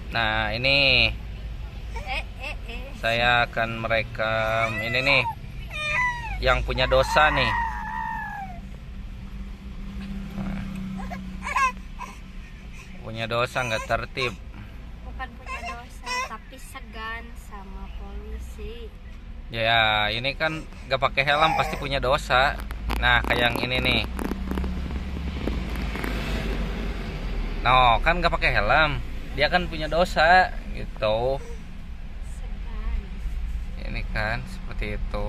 Nah, ini saya akan merekam ini nih yang punya dosa nih. Nah, punya dosa nggak tertib. Bukan punya dosa, tapi segan sama polisi. Ya, ini kan nggak pakai helm pasti punya dosa. Nah, kayak yang ini nih. No, kan nggak pakai helm, dia kan punya dosa gitu. Segan. Ini kan seperti itu.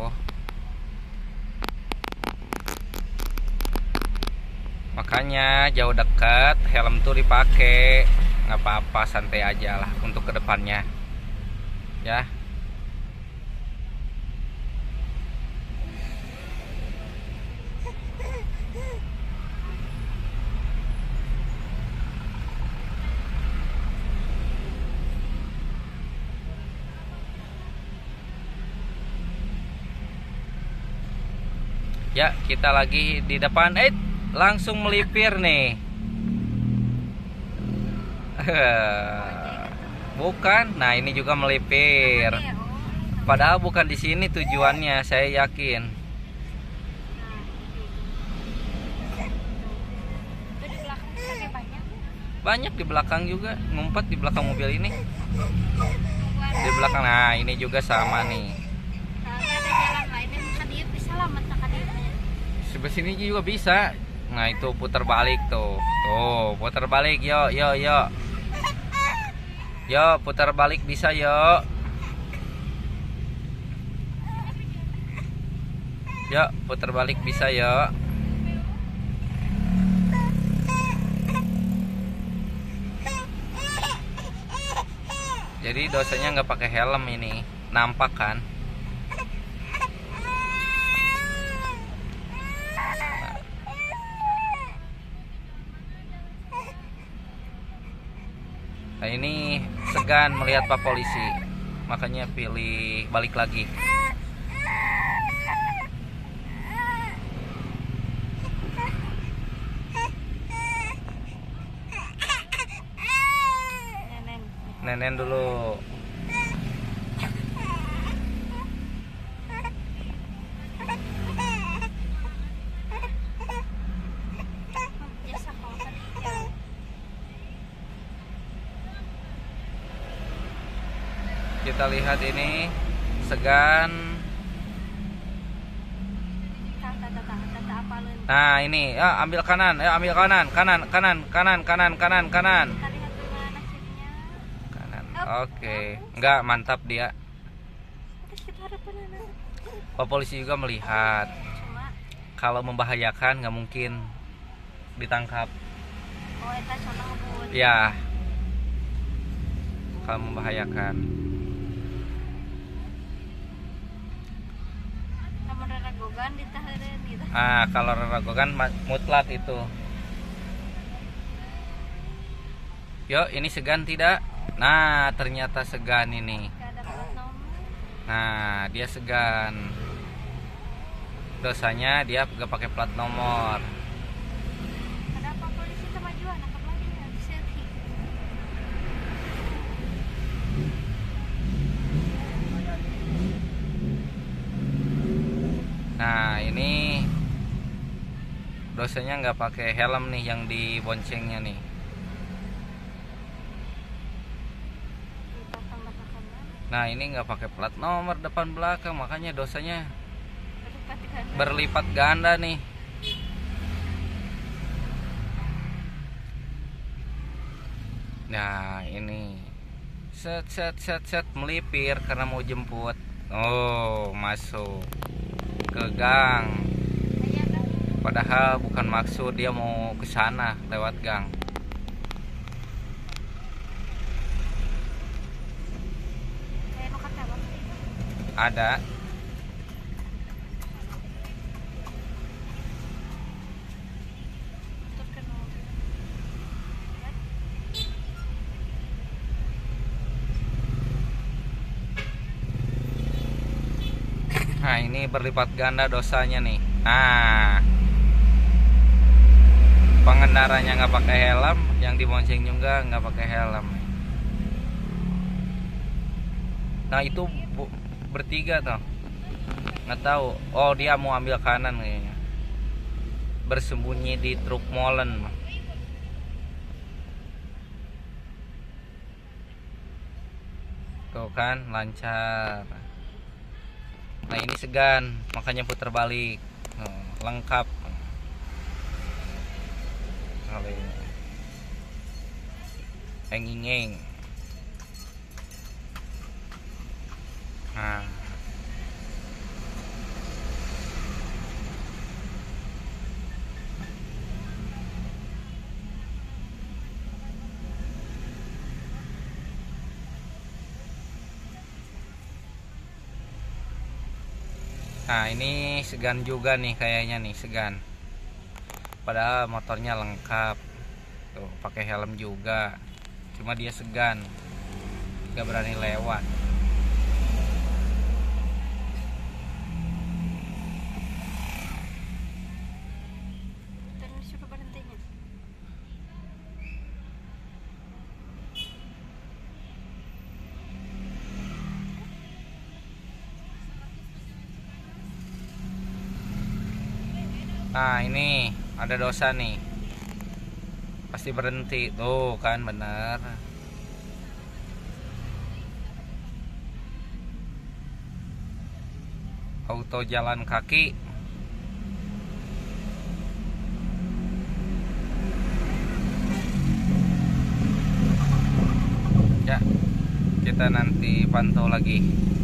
Makanya jauh dekat helm tuh dipakai, nggak apa-apa, santai aja lah untuk kedepannya, ya. Ya, kita lagi di depan. Langsung melipir nih. Bukan. Nah, ini juga melipir. Padahal bukan di sini tujuannya, saya yakin. Itu di belakang ada banyak. Banyak di belakang juga, ngumpet di belakang mobil ini. Di belakang. Nah, ini juga sama nih. Soalnya ada jalan lain yang dia bisa lama tak dia. Sebelah sini juga bisa. Nah, itu putar balik tuh. Tuh, putar balik. Yo. Yo, putar balik bisa yo. Yo, putar balik bisa yo. Jadi dosanya nggak pakai helm ini, nampak kan? Nah, ini segan melihat Pak Polisi, makanya pilih balik lagi. Nenen dulu. Jasa kawan. Kita lihat ini segan. Tata apa lu? Nah, ini ya, ambil kanan, ambil kanan. Kanan. Kita lihat gimana nasibnya. Kanan. Oke. Enggak, mantap dia. Terus kita harapan anak. Pak Polisi juga melihat. Cuma Kalau membahayakan nggak mungkin ditangkap. eta sana ngebut. Ya. Kalau membahayakan. Namun ragogan ditahareun gitu. Kalau ragokan mutlak itu. Yo, ini segan tidak? Nah, ternyata segan ini. Gak ada plat nomor. Nah, dia segan. Dosanya dia gak pakai plat nomor. Ada apa polisi kemajuan anak lagi ya seri. Nah, ini dosanya nggak pakai helm nih yang diboncengnya nih. Nah, ini nggak pakai plat nomor depan belakang, makanya dosanya berlipat ganda nih. Nah, ini set melipir karena mau jemput. Oh, masuk ke gang. Padahal bukan maksud, dia mau ke sana lewat gang. Ada. Nah, ini berlipat ganda dosanya nih. Nah, pengendaranya nggak pakai helm, yang dibonceng juga nggak pakai helm. Nah itu bertiga tuh, nggak tahu. Oh dia mau ambil kanan kayaknya, bersembunyi di truk molen. Tuh kan lancar. Nah ini segan, makanya putar balik. Lengkap kali ini. Enging. Nah Nah ini segan juga nih kayaknya nih, segan. Padahal motornya lengkap. Tuh pakai helm juga. Cuma dia segan. Gak berani lewat. Terus coba berhentinya. Nah ini ada dosa nih, pasti berhenti. Tuh kan bener. Auto jalan kaki. Ya kita nanti pantau lagi.